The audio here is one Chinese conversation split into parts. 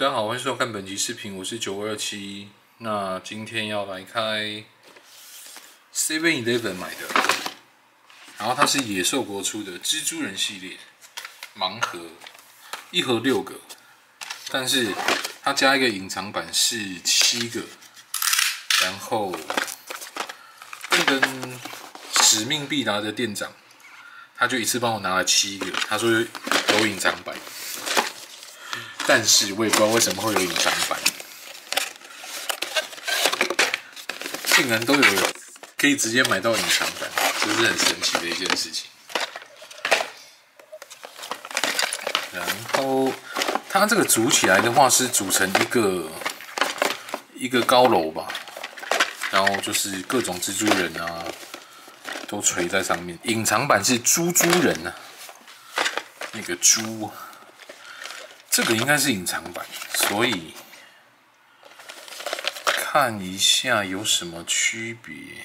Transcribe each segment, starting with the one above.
大家好，欢迎收看本集视频，我是9227。那今天要来开 7-Eleven 买的，然后它是野兽国出的蜘蛛人系列盲盒，一盒6个，但是它加一个隐藏版是7个，然后跟使命必达的店长，他就一次帮我拿了7个，他说有隐藏版。但是我也不知道为什么会有隐藏版，竟然都有可以直接买到隐藏版，这是很神奇的一件事情。然后它这个组起来的话是组成一个高楼吧，然后就是各种蜘蛛人啊都垂在上面。隐藏版是猪人啊，那个猪。这个应该是隐藏版，所以看一下有什么区别。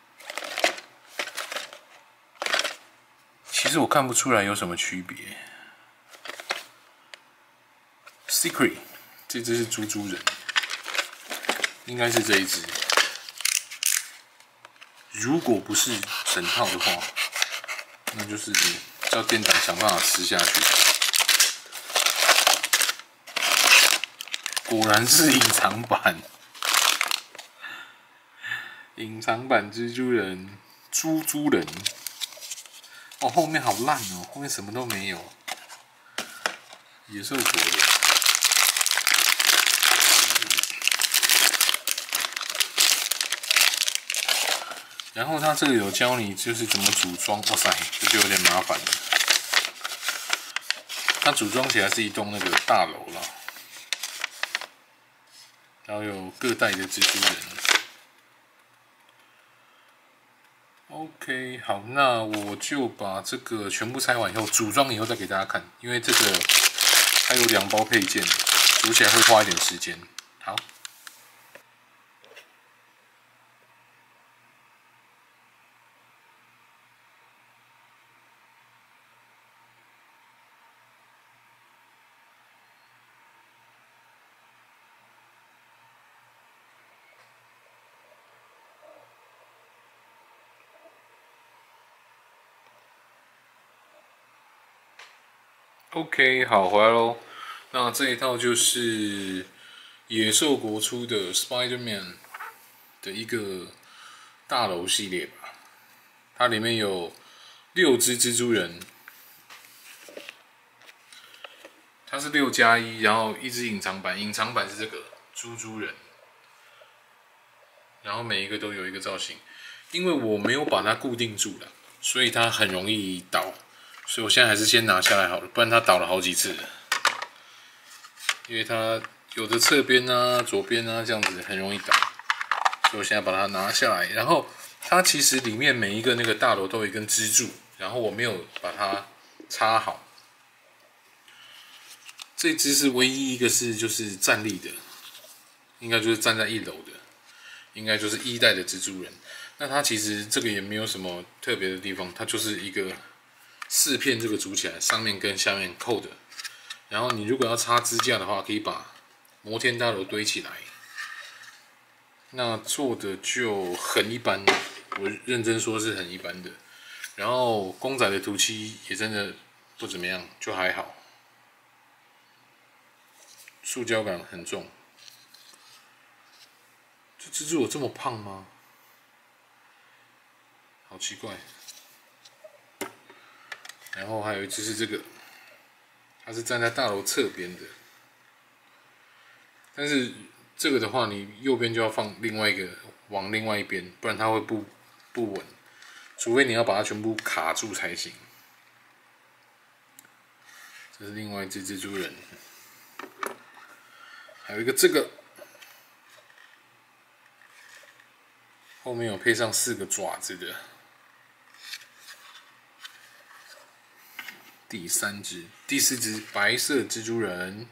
其实我看不出来有什么区别。Secret 这只是猪人，应该是这一只。如果不是整套的话，那就是叫店长想办法吃下去。果然是隐藏版，隐藏版蜘蛛人、猪人。哦，后面好烂哦，后面什么都没有。野兽国的。然后他这个有教你就是怎么组装，哇塞，这就有点麻烦了。它组装起来是一栋那个大楼啦。然后有各代的蜘蛛人。OK， 好，那我就把这个全部拆完以后，组装以后再给大家看，因为这个它有2包配件，组起来会花一点时间。好。OK， 好，回来咯。那这一套就是野兽国出的 Spider-Man 的一个大楼系列吧。它里面有6只蜘蛛人，它是6+1，然后1只隐藏版，隐藏版是这个猪人，然后每一个都有一个造型。因为我没有把它固定住了，所以它很容易倒。所以我现在还是先拿下来好了，不然它倒了好几次了。因为它有的侧边啊、左边啊这样子很容易倒，所以我现在把它拿下来。然后它其实里面每一个那个大楼都有一根支柱，然后我没有把它插好。这只是唯一一个是就是站立的，应该就是站在1楼的，应该就是1代的蜘蛛人。那它其实这个也没有什么特别的地方，它就是一个4片这个组起来，上面跟下面扣的。然后你如果要插支架的话，可以把摩天大楼堆起来。那做的就很一般，我认真说是很一般的。然后公仔的涂漆也真的不怎么样，就还好。塑胶感很重。这蜘蛛有这么胖吗？好奇怪。然后还有一只是这个，它是站在大楼侧边的，但是这个的话，你右边就要放另外一个往另外一边，不然它会不稳，除非你要把它全部卡住才行。这是另外一只蜘蛛人，还有一个这个，后面有配上4个爪子的。第4只白色蜘蛛人，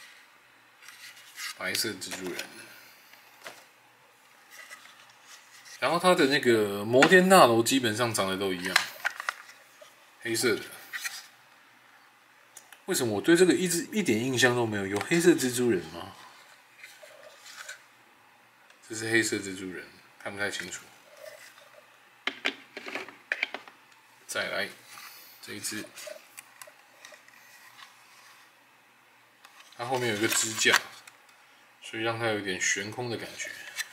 然后它的那个摩天大楼基本上长得都一样，黑色的。 为什么我对这个一点印象都没有？有黑色蜘蛛人吗？这是黑色蜘蛛人，看不太清楚。再来这一只，它后面有一个支架，所以让它有点悬空的感觉。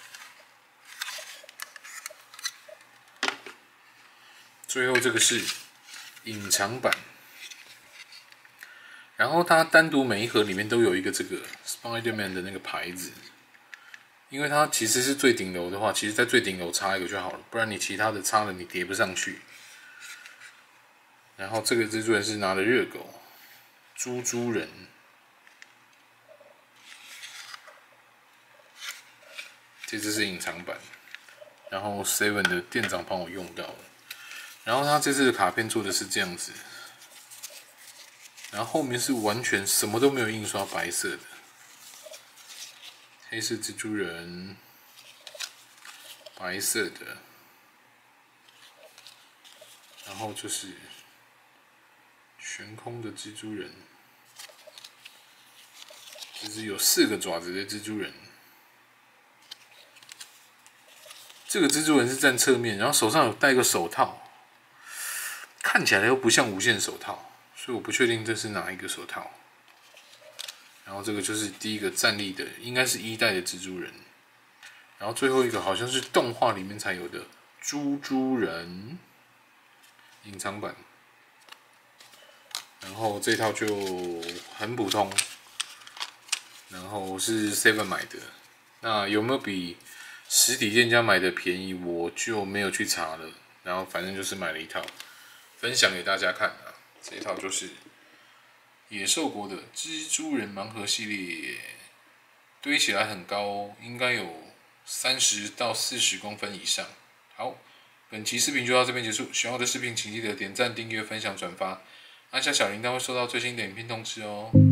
最后这个是隐藏版，然后它单独每一盒里面都有一个这个 Spider-Man 的那个牌子，因为它其实是最顶楼的话，其实在最顶楼插一个就好了，不然你其他的插了你叠不上去。然后这个蜘蛛人是拿的热狗，猪猪人，这只是隐藏版，然后 Seven 的店长帮我用到了。然后他这次的卡片做的是这样子，然后后面是完全什么都没有印刷，白色的，黑色蜘蛛人，白色的，然后就是悬空的蜘蛛人，这只有4个爪子的蜘蛛人。这个蜘蛛人是站侧面，然后手上有戴个手套。看起来又不像无线手套，所以我不确定这是哪一个手套。然后这个就是第一个站立的，应该是1代的蜘蛛人。然后最后一个好像是动画里面才有的猪猪人隐藏版。然后这套就很普通，然后是 Seven 买的。那有没有比实体店家买的便宜，我就没有去查了。然后反正就是买了一套。分享给大家看啊！这一套就是野兽国的蜘蛛人盲盒系列，堆起来很高，应该有30到40公分以上。好，本期视频就到这边结束。喜欢我的视频，请记得点赞、订阅、分享、转发，按下小铃铛会收到最新的影片通知哦。